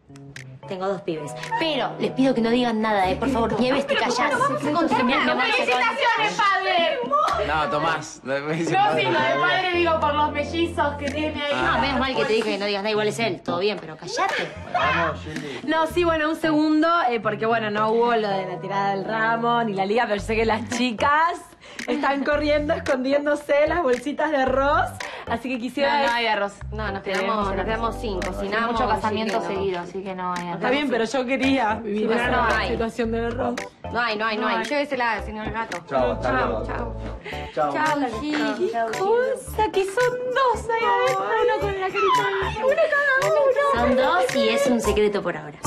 Tengo 2 pibes. Pero les pido que no digan nada, por favor. Nieves, te callás. ¡Felicitaciones, padre! No, Tomás. No, sí, lo de padre digo por los mellizos que tiene ahí. No, menos mal que te dije que no digas nada, igual es él. Todo bien, pero callate. Vamos, Gili. No, sí, bueno, un segundo, porque bueno, no hubo lo de la tirada del ramo ni la liga, pero yo sé que las chicas están corriendo, escondiéndose las bolsitas de arroz, así que quisiera... No hay arroz. No, nos quedamos sin cocinar. Mucho casamiento seguido, así que no hay arroz. Está bien, pero yo quería vivir Pero esa no hay. situación del arroz. No hay. Llévesela, señor gato. Chao, hasta luego. Chao, Gil. Cosa que son 2 ahí adentro, uno con la carita. Uno cada uno. Son 2 y es un secreto por ahora.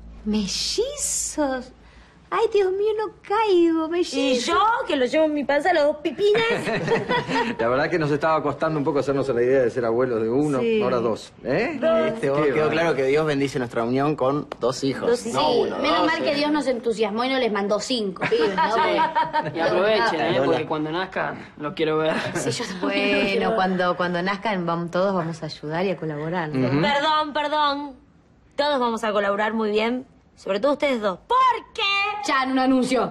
Mellizos. Ay, Dios mío, no caigo, mellizos. Y yo, que lo llevo en mi panza, los 2 pipines. La verdad que nos estaba costando un poco hacernos la idea de ser abuelos de 1, Sí. ahora 2. ¿Eh? Quedó claro que Dios bendice nuestra unión con 2 hijos. Sí, No uno, menos 2, mal que Dios nos entusiasmó y no les mandó 5 pibes, ¿no? Y aprovechen, porque cuando nazcan los quiero ver. Sí, yo también. Bueno, cuando nazcan todos vamos a ayudar y a colaborar. Perdón. Todos vamos a colaborar muy bien. Sobre todo ustedes 2. ¿Por qué? Ya, en un anuncio.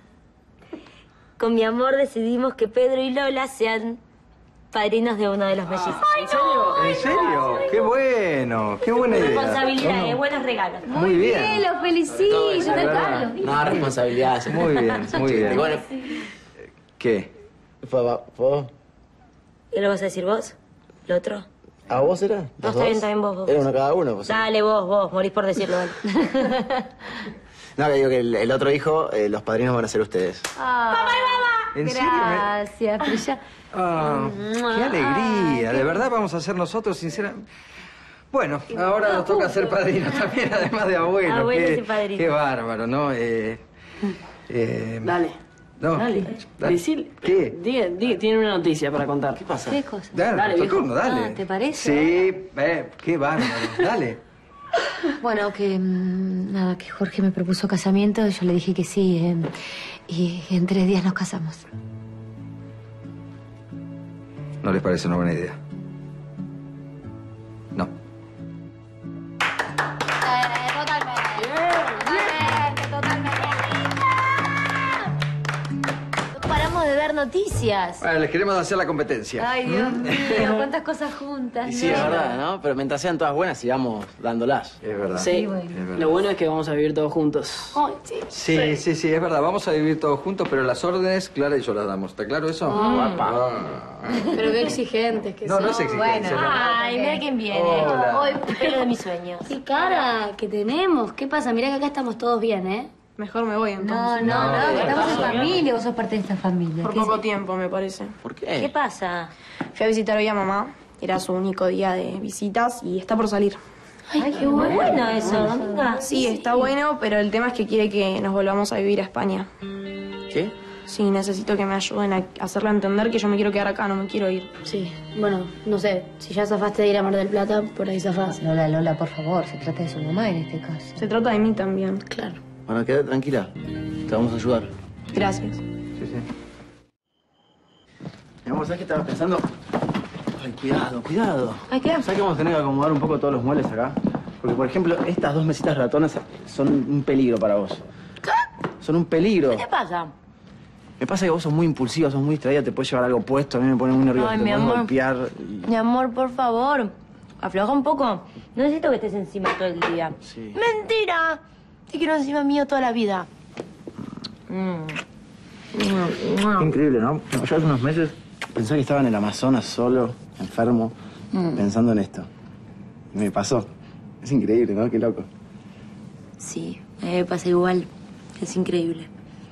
Con mi amor decidimos que Pedro y Lola sean padrinos de uno de los mellizos. ¿En serio? ¿En serio? ¡Qué bueno! ¡Qué buena idea! Responsabilidades, buenos regalos. Muy bien. Los felicito. Yo te verdad. No, responsabilidad. Muy bien, muy bien. Bueno, ¿Qué? ¿puedo? ¿Qué lo vas a decir vos? ¿Lo otro? ¿A vos era? No, está bien, vos. Era uno cada uno. Pues. Dale, vos, morís por decirlo. No, que digo que el otro hijo, los padrinos van a ser ustedes. ¿En serio? Gracias, pero ya... ¡Qué alegría! De verdad vamos a ser nosotros, sinceramente. Bueno, ahora nos toca ser padrinos también, además de abuelos. Abuelos y padrinos. Qué bárbaro, ¿no? Dale. No, Dale. Decir, ¿Qué? tiene una noticia para contar. ¿Qué pasa? ¿Qué cosa? Dale, Dale, nuestro viejo. turno, dale. Ah, ¿te parece? Sí, qué bárbaro. Dale. Bueno, que nada, que Jorge me propuso casamiento y yo le dije que sí. Y en 3 días nos casamos. ¿No les parece una buena idea? No. Paramos de ver noticias. Bueno, les queremos hacer la competencia. Ay, Dios mío, cuántas cosas juntas. Y sí, es verdad, ¿no? Pero mientras sean todas buenas, sigamos dándolas. Es verdad. Sí, verdad. lo bueno es que vamos a vivir todos juntos. Sí, es verdad. Vamos a vivir todos juntos, pero las órdenes, Clara y yo las damos. ¿Está claro eso? Pero qué exigentes que No, no es exigencia. no. Ay, mira quién viene. Hola. El pelo de mis sueños. Qué cara que tenemos. ¿Qué pasa? Mirá que acá estamos todos bien, ¿eh? Mejor me voy entonces. No, estamos en familia. Vos sos parte de esta familia. Por ¿Qué poco tiempo, me parece. ¿Por ¿Qué qué? pasa? Fui a visitar hoy a mamá. Era su único día de visitas y está por salir. Ay, qué bueno eso, Dominga. Sí, está bueno, pero el tema es que quiere que nos volvamos a vivir a España. ¿Qué? Sí, necesito que me ayuden a hacerle entender que yo me quiero quedar acá, no me quiero ir. Sí, bueno, no sé. Si ya zafaste de ir a Mar del Plata, por ahí zafás. Lola, por favor, se trata de su mamá en este caso. Se trata de mí también. Claro. Bueno, quédate tranquila. Te vamos a ayudar. Gracias. Sí. Mi amor, ¿sabes qué estaba pensando? Ay, cuidado. Ay, ¿qué? ¿Sabes que vamos a tener que acomodar un poco todos los muebles acá? Porque, por ejemplo, estas 2 mesitas ratonas son un peligro para vos. ¿Qué? Son un peligro. ¿Qué pasa? Me pasa que vos sos muy impulsiva, sos muy distraída, te puedes llevar algo puesto, a mí me pone muy nervioso, Ay, te mi puedes amor. golpear. y- Mi amor, por favor, afloja un poco. No necesito que estés encima todo el día. Sí. ¡Mentira! Te quiero encima mío toda la vida. Qué increíble, ¿no? Yo hace unos meses pensé que estaba en el Amazonas solo, enfermo, pensando en esto. Y me pasó. Es increíble, ¿no? Qué loco. Sí, a mí me pasa igual. Es increíble.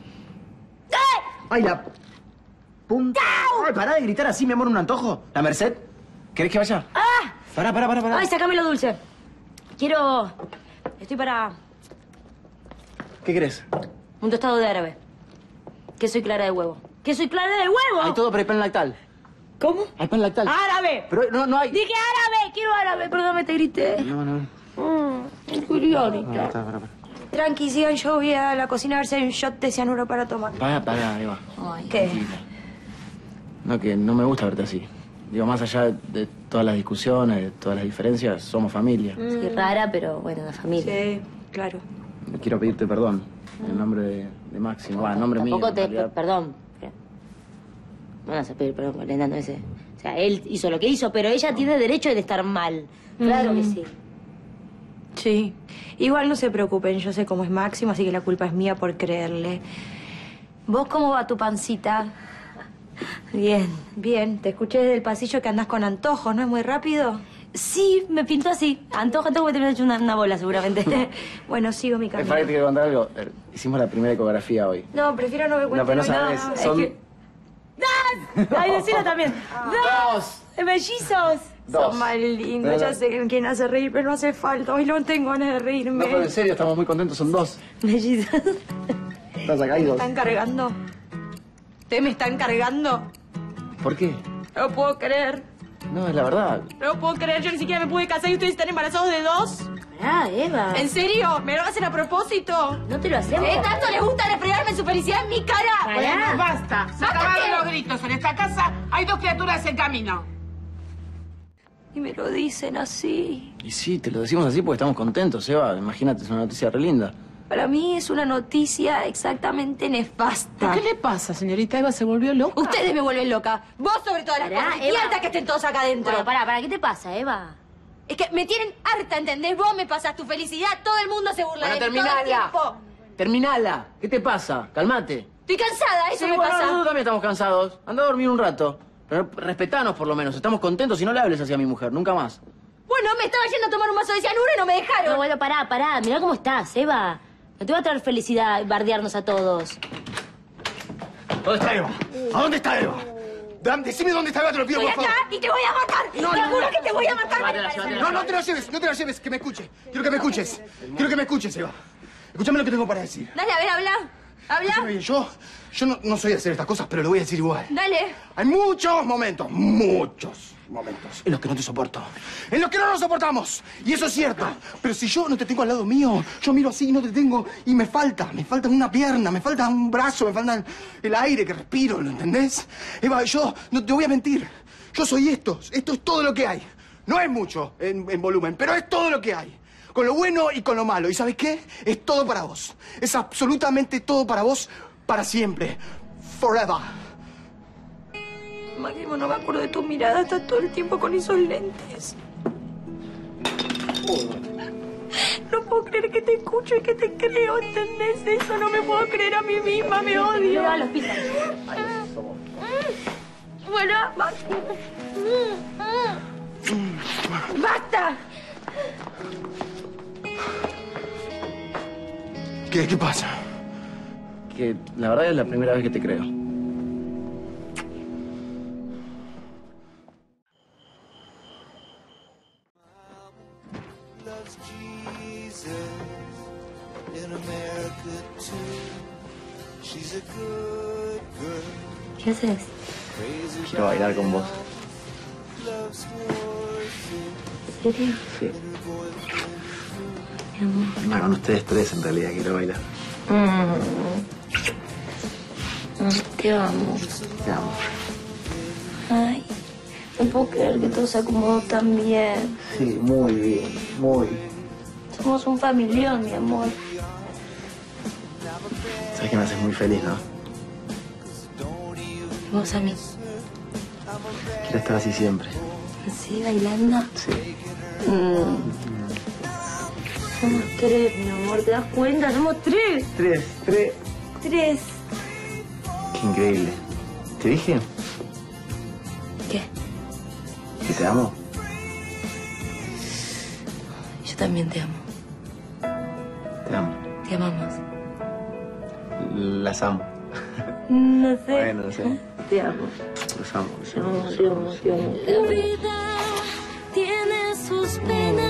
¡Ay, la punta! ¡Ay, pará de gritar así, mi amor, un antojo! ¿La Merced? ¿Querés que vaya? ¡Ah! Pará. ¡Ay, sacame lo dulce! Quiero... Estoy para ¿Qué querés? un tostado de árabe. Que soy clara de huevo. ¡Que soy clara de huevo! Hay todo, pero hay pan lactal. ¿Cómo? Hay pan lactal. ¡Árabe! Pero no hay... Dije árabe, quiero árabe. Perdón, te grité. No. Curionita. Pará. Tranqui, sigan, yo voy a la cocina a ver si hay un shot de cianuro para tomar. Pará, ahí va. ¿Qué? No, que no me gusta verte así. Digo, más allá de todas las discusiones, de todas las diferencias, somos familia. Sí, rara, pero bueno, una familia. Sí, claro. Quiero pedirte perdón en nombre de Máximo. Va, en nombre mío. Tampoco en te... realidad. Perdón. No vas a pedir perdón por el enano ese. O sea, él hizo lo que hizo, pero ella tiene derecho de estar mal. Claro que sí. Sí. Igual no se preocupen, yo sé cómo es Máximo, así que la culpa es mía por creerle. ¿Vos cómo va tu pancita? Bien. Bien, te escuché desde el pasillo que andás con antojos, ¿no es muy rápido? Sí, me pintó así. Antojo, tengo que terminar hecho una bola, seguramente. Bueno, sigo mi camino. Te quiero contar algo. Hicimos la primera ecografía hoy. No, prefiero no me cuentes. pero no sabes. Son... Ay, decilo también. ¡Dos! ¡Mellizos! Dos. Son más lindos, Pero- ya sé quién hace reír, pero no hace falta. Hoy no tengo ganas de reírme. No, pero en serio, estamos muy contentos. Son dos. Mellizos. Estás acá y ¿Me dos. están cargando? ¿Ustedes me están cargando? ¿Por qué? No lo puedo creer. No, es la verdad. No lo puedo creer. Yo ni siquiera me pude casar y ustedes están embarazados de dos. Pará, Eva. ¿En serio? ¿Me lo hacen a propósito? No te lo hacemos. ¿Tanto les gusta refregarme su felicidad en mi cara? Pará. Basta. Se acabaron los gritos. En esta casa hay dos criaturas en camino. Y me lo dicen así. Y sí, te lo decimos así porque estamos contentos, Eva. Imagínate, es una noticia re linda. Para mí es una noticia exactamente nefasta. ¿Qué le pasa, señorita Eva? ¿Se volvió loca? Ustedes me vuelven loca. Vos sobre todas las Pará, cosas. Y Eva. harta que estén todos acá adentro. Bueno, pará, ¿qué te pasa, Eva? Es que me tienen harta, ¿entendés? Vos me pasás tu felicidad, todo el mundo se burla Bueno, de mí todo el tiempo. Terminala. ¿Qué te pasa? Calmate. Estoy cansada, eso Sí, me bueno, pasa. nosotros también estamos cansados. Anda a dormir un rato. Pero respetanos por lo menos. Estamos contentos y no le hables así a mi mujer. Nunca más. Bueno, me estaba yendo a tomar un vaso de cianuro y no me dejaron. No, bueno, pará. Mirá cómo estás, Eva. No te va a traer felicidad bardearnos a todos. ¿Dónde está Eva? ¿A dónde está Eva? Decime dónde está Eva, te lo pido, Estoy por acá favor. y te voy a matar. Te juro que te voy a matar. No, no te la lleves, no te la lleves, que me escuche. Quiero que me escuches. Quiero que me escuches, Eva. Escúchame lo que tengo para decir. Dale, a ver, habla. Escúchame Habla. bien, yo no soy de hacer estas cosas, pero lo voy a decir igual. Dale. Hay muchos momentos en los que no te soporto. En los que no nos soportamos. Y eso es cierto. Pero si yo no te tengo al lado mío, yo miro así y no te tengo y me falta una pierna, me falta un brazo, me falta el aire que respiro, ¿lo entendés? Eva, yo no te voy a mentir. Yo soy esto es todo lo que hay. No es mucho en volumen, pero es todo lo que hay. Con lo bueno y con lo malo. ¿Y sabes qué? Es todo para vos. Es absolutamente todo para vos, para siempre. Forever. Máximo, no me acuerdo de tu mirada. Estás todo el tiempo con esos lentes. No puedo creer que te escucho y que te creo, ¿entendés eso? No me puedo creer a mí misma, me odio. Eva, los pisos. Bueno, Máximo. ¡Basta! ¿Qué pasa? Que la verdad es la primera vez que te creo. ¿Qué haces? Quiero bailar con vos. ¿En serio? Sí. Mi amor. No, con ustedes tres en realidad quiero bailar. Te amo. Te amo. Ay, no puedo creer que todo se acomodó tan bien. Sí, muy bien, muy. Somos un familión, mi amor. Sabes que me haces muy feliz, ¿no? Y vos a mí. Quiero estar así siempre. ¿Sí, bailando? Sí. Somos tres, mi amor. ¿Te das cuenta? Somos tres. Tres. Tres. Qué increíble. ¿Te dije ¿Qué? que te amo? Yo también te amo. Te amo. Te amamos. Las amo. No sé. Bueno, no sé. Te amo. Los amo. Te amo, te amo, te amo. La vida tiene sus penas.